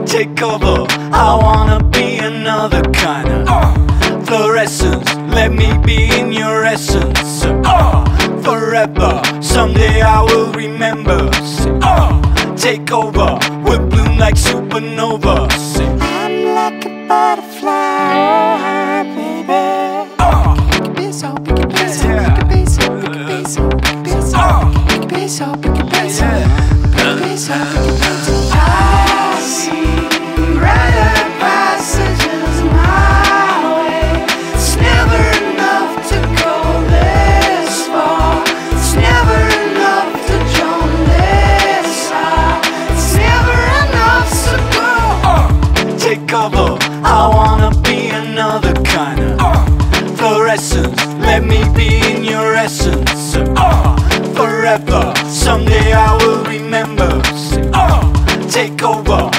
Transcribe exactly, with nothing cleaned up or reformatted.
take over. I wanna be another kind of uh, fluorescence. Let me be in your essence. Uh, forever, someday I will remember. Say, uh, take over, we'll bloom like supernova. Say, I'm like a butterfly, oh hi baby. Uh, we can be so, we can be so, we can be so, we can be so, we can be so, we can be so, we can be so, we can be so, we can be so. I see brighter passages my way. It's never enough to go this far. It's never enough to jump this high. It's never enough to go. Uh, take cover. I wanna be another kind of uh, fluorescence. Let me be in your essence. Uh, forever. Someday I will remember. Say, uh, take over.